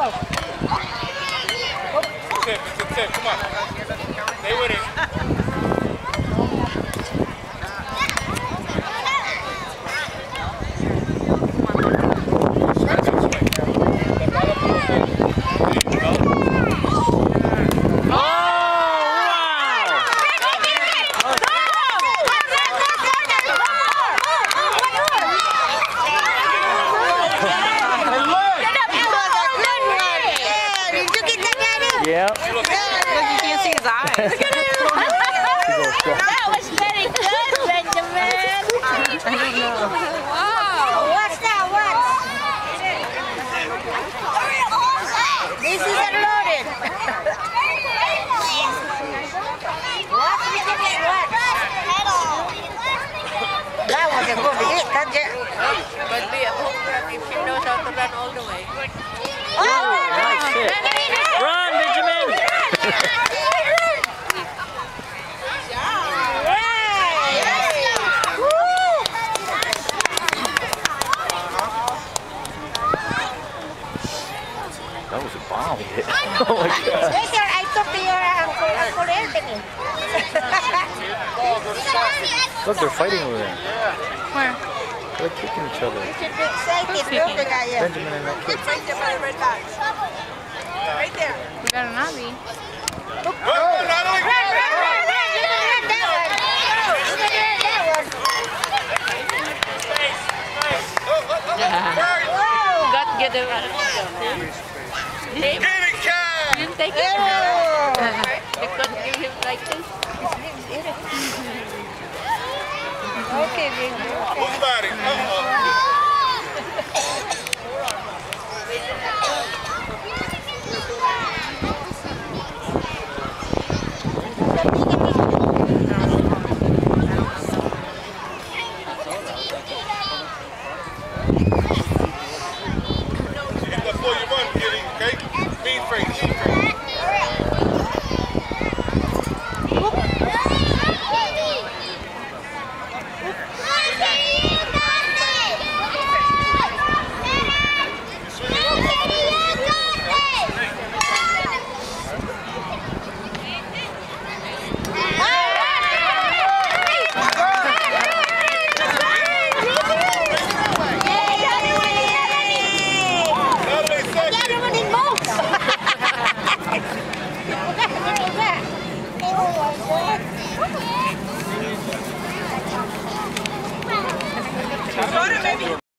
It's a tip. Come on. Stay with it. Yeah. Look, you can't see his eyes. Look at him. That was very good, Benjamin. Wow. What's that? What? This is unloaded. What? That was a good hit, didn't it? But be a hooker if she knows how to run all the way. Oh, nice hit. Run, Benjamin! That was a bomb hit. Oh my God. Later, I talked to your Uncle Anthony. Look, they're fighting over there. Where? They're kicking each other. You should be excited, look at you. Benjamin and that kid. Right there by the red box. Right there. We got an Abby. Run, run, run, run, run. You can run that one. You can run that one. Whoa. Got to get him out of here. Get it, Cat! You didn't take it. Oh. They couldn't give him like this. Okay, baby. Move about it.